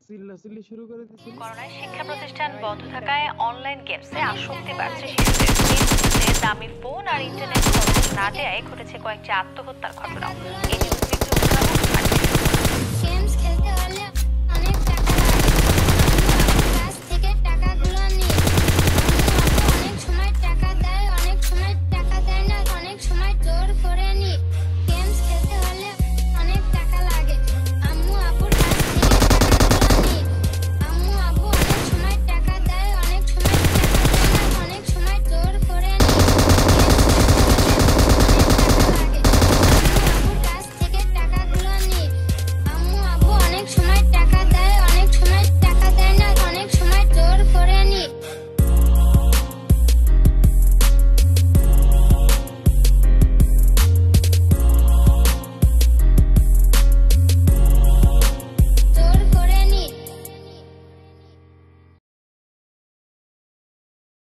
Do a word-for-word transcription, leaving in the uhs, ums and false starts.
চিল্লাচিল্লি শুরু করে দিয়েছিল। করোনায় শিক্ষা প্রতিষ্ঠান বন্ধ থাকায় অনলাইন গেমসে আসক্তি বাড়ছে শিশুদের। দামি ফোন আর ইন্টারনেট খরচ না দেয়ায় ঘটেছে কয়েকটি আত্মহত্যার ঘটনা।